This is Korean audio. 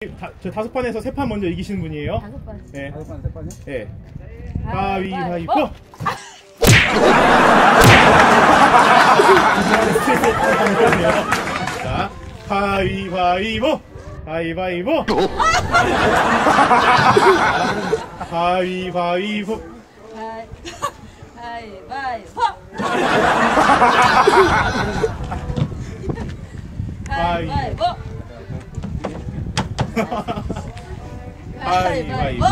저 5판에서 3판 먼저 이기시는 분이에요. 5판. 네. 5판, 3판이요? 네. 가위바위보. 자, 가위바위보. 가위바위보. 가위바위보. 가위바위보. 가위바위보.